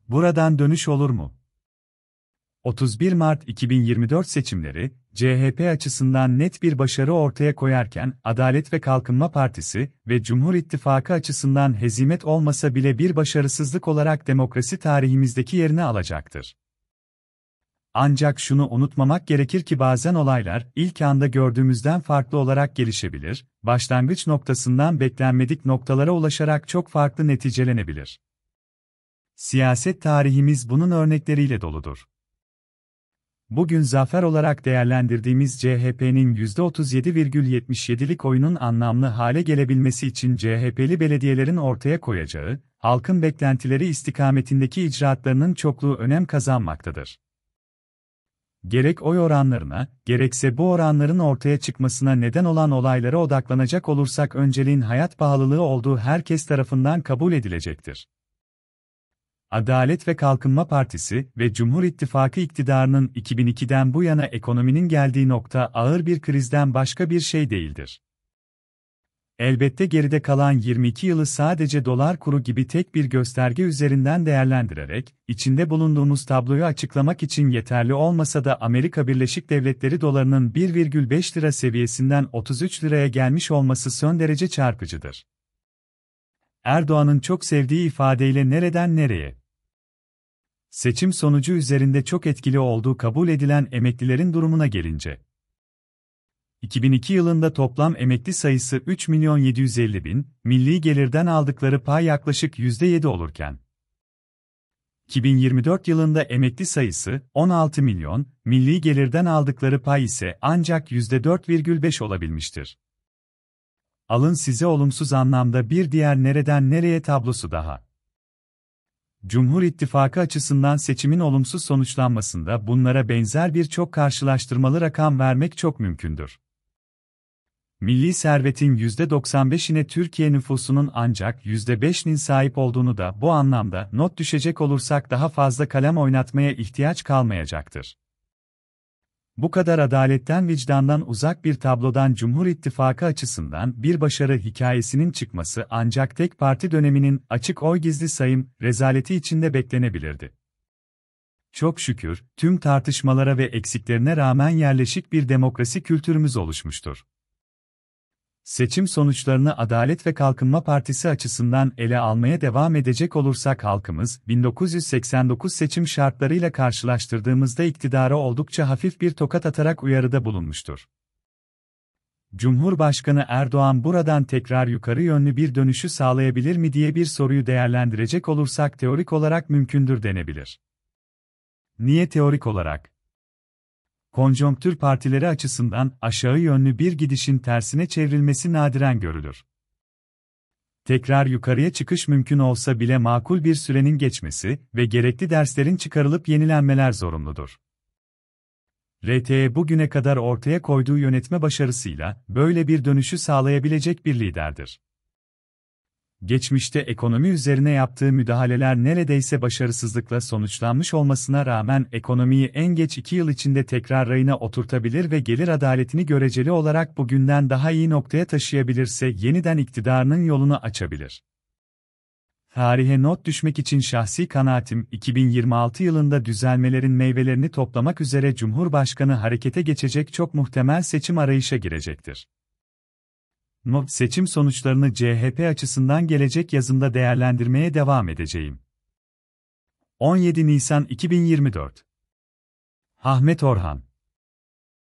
Buradan dönüş olur mu? 31 Mart 2024 seçimleri, CHP açısından net bir başarı ortaya koyarken, Adalet ve Kalkınma Partisi ve Cumhur İttifakı açısından hezimet olmasa bile bir başarısızlık olarak demokrasi tarihimizdeki yerini alacaktır. Ancak şunu unutmamak gerekir ki bazen olaylar, ilk anda gördüğümüzden farklı olarak gelişebilir, başlangıç noktasından beklenmedik noktalara ulaşarak çok farklı neticelenebilir. Siyaset tarihimiz bunun örnekleriyle doludur. Bugün zafer olarak değerlendirdiğimiz CHP'nin %37,77'lik oyunun anlamlı hale gelebilmesi için CHP'li belediyelerin ortaya koyacağı, halkın beklentileri istikametindeki icraatlarının çokluğu önem kazanmaktadır. Gerek oy oranlarına, gerekse bu oranların ortaya çıkmasına neden olan olaylara odaklanacak olursak önceliğin hayat pahalılığı olduğu herkes tarafından kabul edilecektir. Adalet ve Kalkınma Partisi ve Cumhur İttifakı iktidarının 2002'den bu yana ekonominin geldiği nokta ağır bir krizden başka bir şey değildir. Elbette geride kalan 22 yılı sadece dolar kuru gibi tek bir gösterge üzerinden değerlendirerek, içinde bulunduğumuz tabloyu açıklamak için yeterli olmasa da Amerika Birleşik Devletleri dolarının 1,5 lira seviyesinden 33 liraya gelmiş olması son derece çarpıcıdır. Erdoğan'ın çok sevdiği ifadeyle nereden nereye? Seçim sonucu üzerinde çok etkili olduğu kabul edilen emeklilerin durumuna gelince. 2002 yılında toplam emekli sayısı 3.750.000, milli gelirden aldıkları pay yaklaşık %7 olurken, 2024 yılında emekli sayısı 16 milyon, milli gelirden aldıkları pay ise ancak %4,5 olabilmiştir. Alın size olumsuz anlamda bir diğer nereden nereye tablosu daha. Cumhur İttifakı açısından seçimin olumsuz sonuçlanmasında bunlara benzer birçok karşılaştırmalı rakam vermek çok mümkündür. Milli servetin %95'ine Türkiye nüfusunun ancak %5'inin sahip olduğunu da bu anlamda not düşecek olursak daha fazla kalem oynatmaya ihtiyaç kalmayacaktır. Bu kadar adaletten vicdandan uzak bir tablodan Cumhur İttifakı açısından bir başarı hikayesinin çıkması ancak tek parti döneminin açık oy gizli sayım rezaleti içinde beklenebilirdi. Çok şükür, tüm tartışmalara ve eksiklerine rağmen yerleşik bir demokrasi kültürümüz oluşmuştur. Seçim sonuçlarını Adalet ve Kalkınma Partisi açısından ele almaya devam edecek olursak halkımız, 1989 seçim şartlarıyla karşılaştırdığımızda iktidara oldukça hafif bir tokat atarak uyarıda bulunmuştur. Cumhurbaşkanı Erdoğan buradan tekrar yukarı yönlü bir dönüşü sağlayabilir mi diye bir soruyu değerlendirecek olursak teorik olarak mümkündür denebilir. Niye teorik olarak? Konjonktür partileri açısından aşağı yönlü bir gidişin tersine çevrilmesi nadiren görülür. Tekrar yukarıya çıkış mümkün olsa bile makul bir sürenin geçmesi ve gerekli derslerin çıkarılıp yenilenmeler zorunludur. RT'ye bugüne kadar ortaya koyduğu yönetme başarısıyla böyle bir dönüşü sağlayabilecek bir liderdir. Geçmişte ekonomi üzerine yaptığı müdahaleler neredeyse başarısızlıkla sonuçlanmış olmasına rağmen ekonomiyi en geç 2 yıl içinde tekrar rayına oturtabilir ve gelir adaletini göreceli olarak bugünden daha iyi noktaya taşıyabilirse yeniden iktidarının yolunu açabilir. Tarihe not düşmek için şahsi kanaatim 2026 yılında düzelmelerin meyvelerini toplamak üzere Cumhurbaşkanı harekete geçecek çok muhtemel seçim arayışa girecektir. Seçim sonuçlarını CHP açısından gelecek yazımda değerlendirmeye devam edeceğim. 17 Nisan 2024 Ahmet Orhan